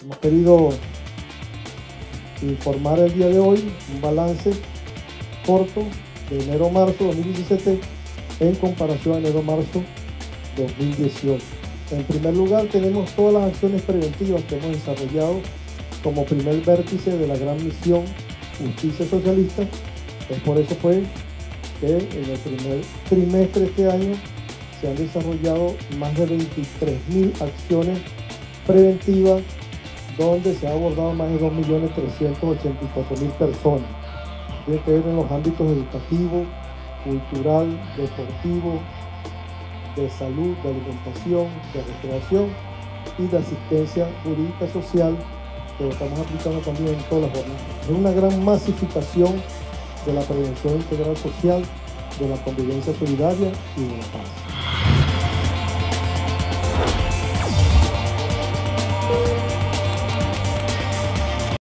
Hemos querido informar el día de hoy un balance corto de enero-marzo 2017 en comparación a enero-marzo 2018. En primer lugar, tenemos todas las acciones preventivas que hemos desarrollado como primer vértice de la gran misión Justicia Socialista. Es por eso pues que en el primer trimestre de este año se han desarrollado más de 23.000 acciones preventivas, donde se ha abordado más de 2.384.000 personas. Tiene que ver en los ámbitos educativo, cultural, deportivo, de salud, de alimentación, de recreación y de asistencia jurídica social, que lo estamos aplicando también en todas las jornadas. Es una gran masificación de la prevención integral social, de la convivencia solidaria y de la paz.